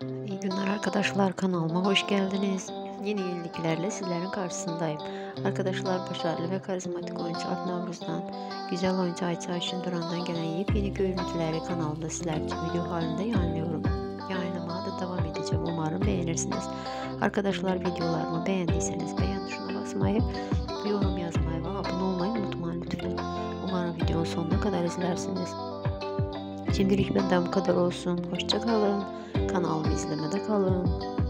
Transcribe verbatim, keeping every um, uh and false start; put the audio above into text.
İyi günler arkadaşlar, kanalıma hoş geldiniz. Yeni yeniliklerle sizlerin karşısındayım. Arkadaşlar, başarılı ve karizmatik oyuncu Alp Navruz'dan, güzel oyuncu Ayça Ayşin Duran'dan gelen yepyeni görüntüleri kanalımda sizler için video halinde yayınlıyorum. Yayınlamaya da devam edeceğim. Umarım beğenirsiniz. Arkadaşlar, videolarımı beğendiyseniz beğen tuşuna basmayı, yorum yazmayı ve abone olmayı unutmayın lütfen. Umarım videonun sonuna kadar izlersiniz. Şimdilik benden bu kadar olsun. Hoşça kalın. Kanalımı izlemede kalın.